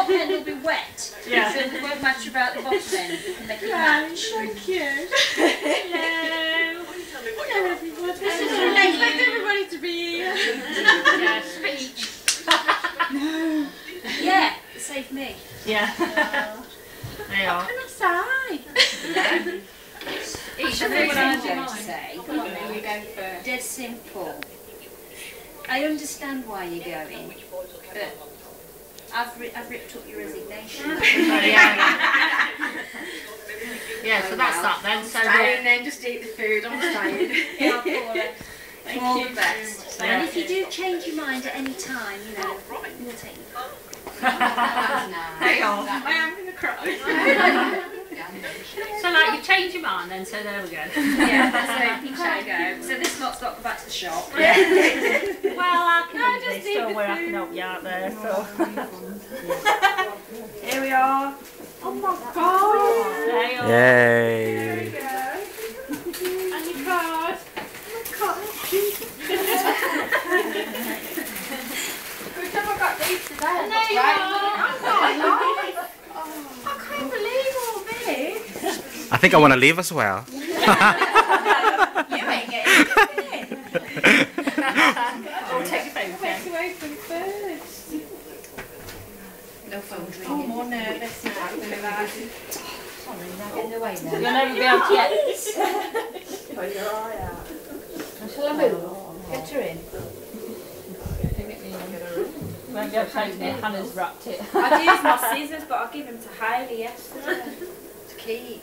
top end will be wet. Yeah. So it won't matter about the bottom end. We can make it match. Thank you. Hello. Hello everybody. I expect everybody to be here. Yeah, speech. No. Yeah, it saved me. Yeah. They are. Can I say? Each and of everyone I'm has going your to mind. say, Come on then, we go first. dead simple. I understand why you're going, but I've ripped up your resignation. Yeah, so that's that then. So Staying then, just eat the food, I'm staying. Yeah, Paula. Thank All you. the best. Yeah. And if you do change your mind at any time, you know, we'll take you. They are. I am going to cry. So like you change your mind then, so there we go. Yeah, so you shall go. So this lot's got to go back to the shop. Well, I can No, eat just this eat still the where I food. can help you out there, so. Here we are. Oh my god. They are. There we Yay! go. And your card. We've never got these today. There you are. I'm not alive. I can't believe all this. I think I want to leave as well. You ain't getting it. I'll take your phone. Where to open first? No phone drinking. I'm more nervous now than that. Sorry, now get in the way You'll then. never be able to get. Put your eye out. Shall I move? Get her in. Won't be able to open it. Hannah's wrapped it. I'd use my scissors, but I'll give them to Hayley yesterday. To keep.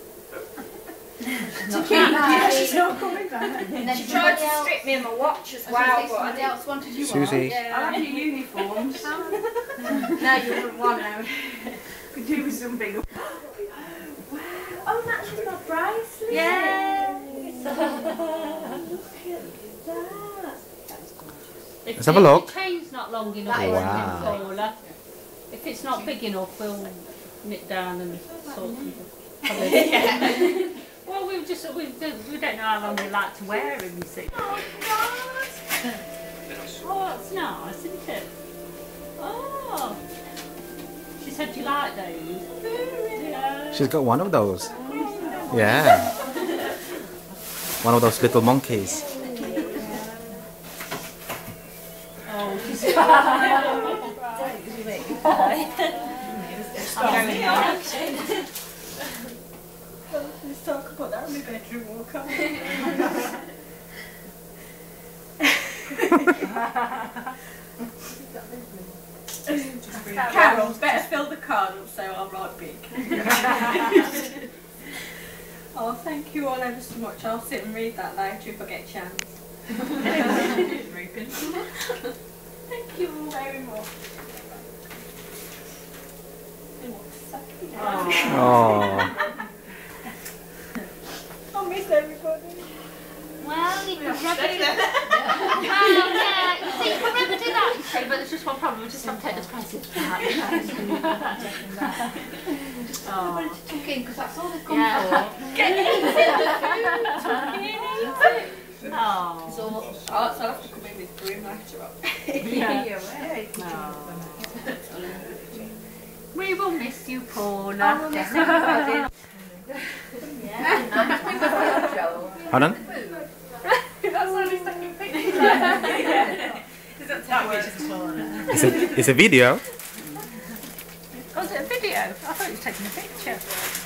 She's not coming back. And then She tried to strip me of my watch as well, but I didn't. else wanted you Susie. I'll have your uniforms. No, you wouldn't want to. Could do with some big. Wow. Oh, that's just my bracelet. Yeah. Look at that. Let's have a look. The chain's not long enough. Wow. Paula. If it's not big enough, we'll nip down and sort something. Well, we don't know how long we like to wear them, you see. Oh, God. Oh, it's nice, isn't it? Oh. She said you like those. Yeah. She's got one of those. Yeah. One of those little monkeys. Oh, she's Let's talk about that in my bedroom walk on. Carol, better fill the card up so I'll write big. Oh, thank you all ever so much. I'll sit and read that later if I get a chance. Thank you all very much. Oh. I miss everybody. well, you can never do that. Well, yeah, see, you can never do that, you see, but there's just one problem, we just have to take the prices back. Oh. Tuck in, because that's all they've come Yeah. for. Get it. Oh. So I'll have to come in with broom later on. Yeah. Oh. We will miss you, Paula. I will miss everybody. Pardon? That's only second picture. It's a video. Oh, is it a video? I thought you were taking a picture.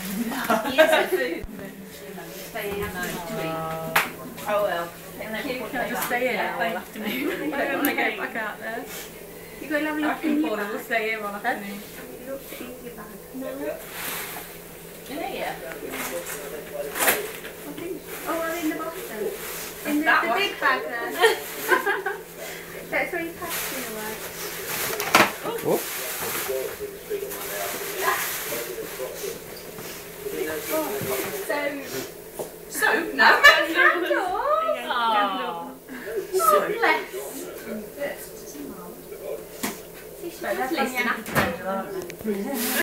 Oh well. Can I just stay here all afternoon? I don't want to go back out there. You go have a look in your bag. We'll stay here all afternoon. Look in your bag. In here? Oh, well, in the box then. In the big bag there. That's where you packed it away. Oh. Soap? No. Candles. Oh. So blessed. See, she's But they're just facing after, aren't they?